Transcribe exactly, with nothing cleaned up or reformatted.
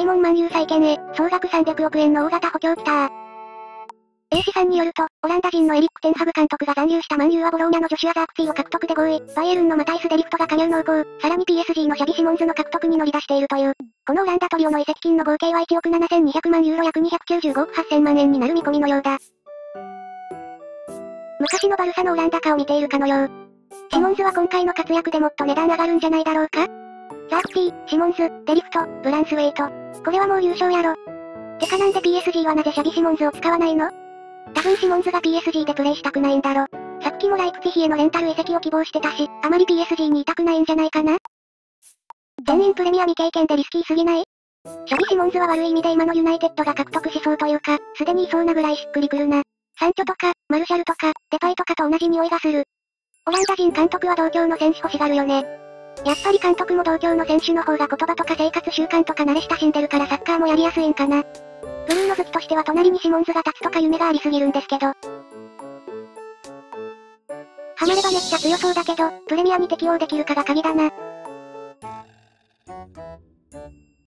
名門マンユー再建へ、総額さんびゃくおくえんの大型補強来たー。A 氏さんによると、オランダ人のエリック・テンハグ監督が残留したマンユーはボローニャのジョシュア・ザークティを獲得で合意、バイエルンのマタイス・デリフトが加入濃厚、さらに ピーエスジー のシャビ・シモンズの獲得に乗り出しているという。このオランダトリオの移籍金の合計はいちおくななせんにひゃくまんユーロ約にひゃくきゅうじゅうごおくはっせんまんえんになる見込みのようだ。昔のバルサのオランダ化を見ているかのよう。シモンズは今回の活躍でもっと値段上がるんじゃないだろうか？ザークティ、シモンズ、デリフト、ブランスウェイト。これはもう優勝やろ。てかなんで ピーエスジー はなぜシャビ・シモンズを使わないの？多分シモンズが ピーエスジー でプレイしたくないんだろ。さっきもライプツィヒへのレンタル移籍を希望してたし、あまり ピーエスジー にいたくないんじゃないかな？全員プレミア未経験でリスキーすぎない？シャビ・シモンズは悪い意味で今のユナイテッドが獲得しそうというか、すでにいそうなぐらいしっくりくるな。サンチョとか、マルシャルとか、デパイとかと同じ匂いがする。オランダ人監督は同郷の選手欲しがるよね。やっぱり監督も同郷の選手の方が言葉とか生活習慣とか慣れ親しんでるからサッカーもやりやすいんかな。ブルーの好きとしては隣にシモンズが立つとか夢がありすぎるんですけど。ハマればめっちゃ強そうだけど、プレミアに適応できるかが鍵だな。